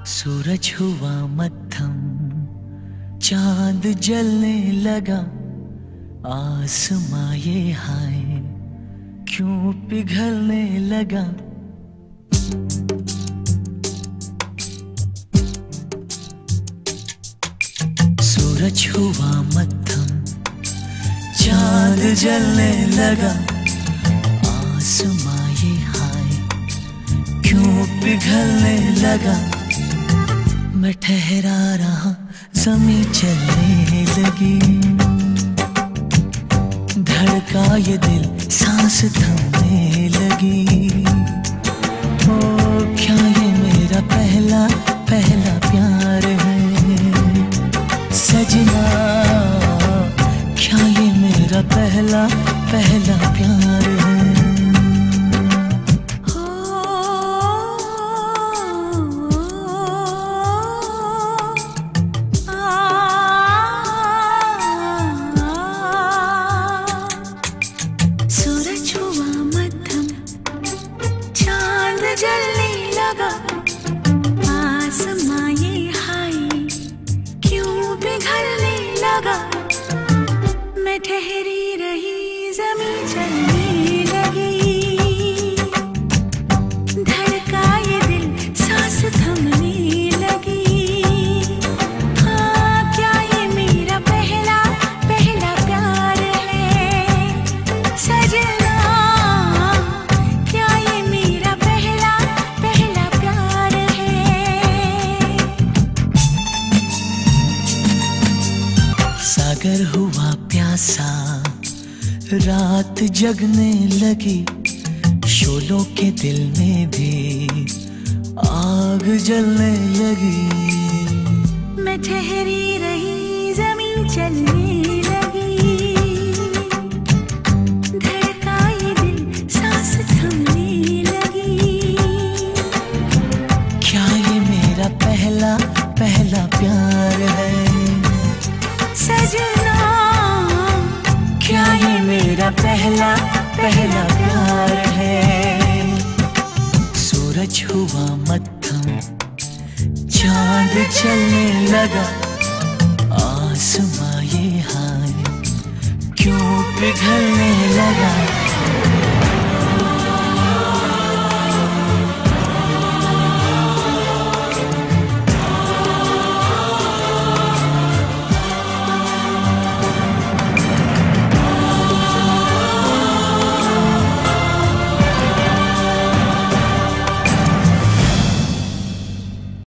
सूरज हुआ मत्थम, चांद जलने लगा, आसमां ये हाय क्यों पिघलने लगा। सूरज हुआ मत्थम, चांद जलने लगा, आसमां ये हाय क्यों पिघलने लगा। मैं ठहरा रहा, ज़मीं चलने लगी, धड़का ये दिल, सांस थमने लगी। ओ क्या ये मेरा पहला पहला प्यार है सजना, क्या ये मेरा पहला पहला प्यार है। जलने लगा, आसमां ये हाय क्यों पिघलने लगा। मैं ठहरी रही, ज़मीं चलने लगी, धड़का ये दिल, सांस थमने लगी। हाँ क्या ये मेरा पहला पहला प्यार है सजना, सागर हुआ प्यासा, रात जगने लगी, शोलों के दिल में भी आग जलने लगी। मैं ठहरी रही, ज़मीं चलने लगी, धड़का ये दिल, सांस थमने लगी। क्या ये मेरा पहला पहला प्यार है सजना, क्या ये मेरा पहला पहला प्यार है। सूरज हुआ मत्थम, चांद चलने लगा, आसमां ये हाय क्यों पिघलने लगा।